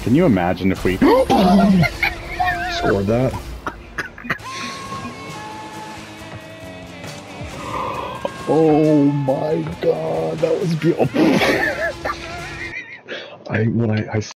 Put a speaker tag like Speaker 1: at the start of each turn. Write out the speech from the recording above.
Speaker 1: Can you imagine if we
Speaker 2: Scored that.
Speaker 1: Oh my god, that was beautiful.
Speaker 2: When I